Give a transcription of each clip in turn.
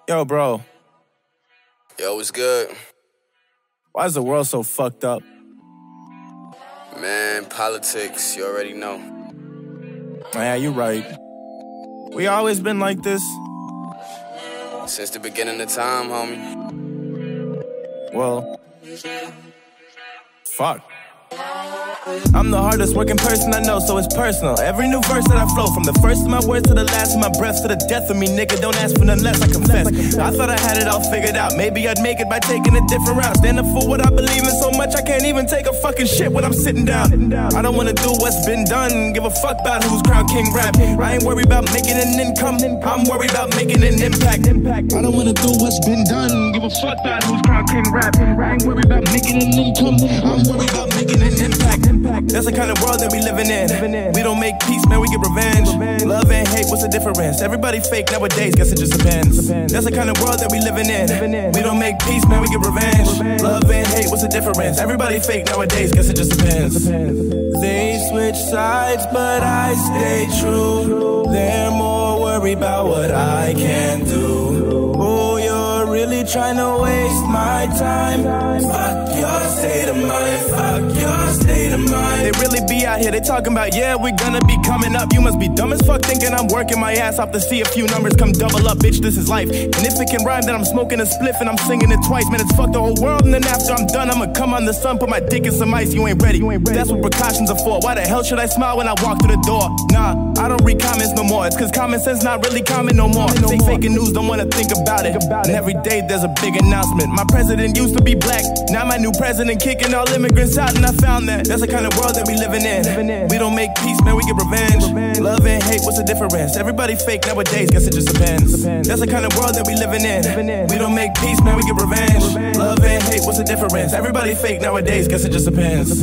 Yo, bro. Yo, what's good? Why is the world so fucked up? Man, politics, you already know. Yeah, you right. We always been like this. Since the beginning of time, homie. Well, fuck. I'm the hardest working person I know, so it's personal. Every new verse that I flow, from the first of my words to the last of my breath, to the death of me, nigga, don't ask for nothing less, I confess. I thought I had it all figured out, maybe I'd make it by taking a different route. Stand up for what I believe in so much, I can't even take a fucking shit when I'm sitting down. I don't wanna do what's been done, give a fuck about who's crown king rap. I ain't worried about making an income, I'm worried about making an impact. I don't wanna do what's been done, give a fuck about who's crown king rap. I ain't worried about making an income, I'm worried about making an impact. That's the kind of world that we living in. We don't make peace, man, we get revenge. Love and hate, what's the difference? Everybody fake nowadays, guess it just depends. That's the kind of world that we living in. We don't make peace, man, we get revenge. Love and hate, what's the difference? Everybody fake nowadays, guess it just depends. They switch sides, but I stay true. They're more worried about what I can do. Oh, you're really trying to waste my time. Fuck your state of mind, fuck your state of mind. They really be out here, they talking about, yeah, we're gonna be coming up. You must be dumb as fuck thinking I'm working my ass off to see a few numbers come double up, bitch, this is life. And if it can rhyme, then I'm smoking a spliff and I'm singing it twice. Man, it's fuck the whole world, and then after I'm done, I'ma come on the sun, put my dick in some ice, you ain't ready. That's what precautions are for. Why the hell should I smile when I walk through the door? Nah, I don't read comments no more. It's cause common sense not really common no more. Faking news, don't wanna think about it. And every day there's a big announcement. My president used to be black, now my new president kicking all immigrants out, and I found that that's the kind of world that we living in. We don't make peace, man, we get revenge. Love and hate, what's the difference? Everybody fake nowadays, guess it just depends. That's the kind of world that we living in. We don't make peace, man, we get revenge. Love and hate, what's the difference? Everybody fake nowadays, guess it just depends.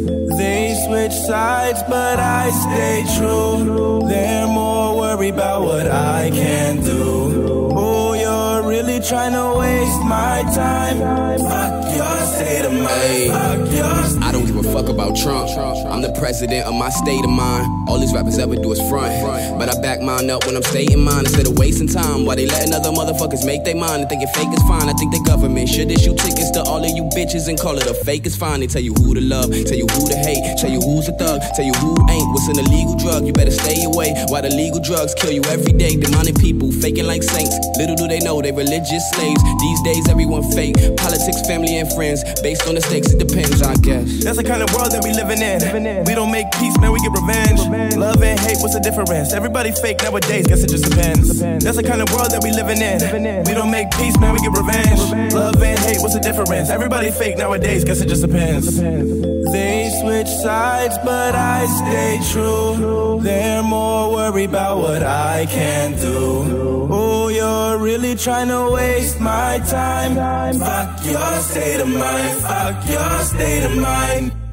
They switch sides, but I stay true. They're more worried about what I can do. Oh, you're really trying to waste my time. Fuck your state of mind, fuck your. I don't give a fuck about Trump. I'm the president of my state of mind. All these rappers ever do is front, but I back mine up when I'm stating mine instead of wasting time while they letting other motherfuckers make their mind and thinking fake is fine. I think the government should issue tickets to all of you bitches and call it a fake is fine. They tell you who to love, tell you who to hate, tell you who's a thug, tell you who ain't. What's an illegal drug? You better stay away. While the legal drugs kill you every day, demonic people faking like saints. Little do they know they religious slaves. These days everyone fake. Politics, family and friends, based on the stakes, it depends, I guess. That's the kind of world that we living in. We don't make peace, man, we get revenge. Love and hate, what's the difference? Everybody fake nowadays, guess it just depends. That's the kind of world that we living in. We don't make peace, man, we get revenge. Love and hate, what's the difference? Everybody fake nowadays, guess it just depends. They switch sides, but I stay true. They're more worried about what I can do. Oh, you're really trying to waste my time. Fuck your state of mind, fuck your state of mind.